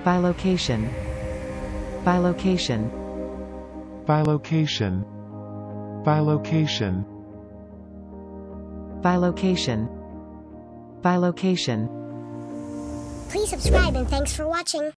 bilocation, bilocation, bilocation, bilocation, bilocation, bilocation. Please subscribe and thanks for watching.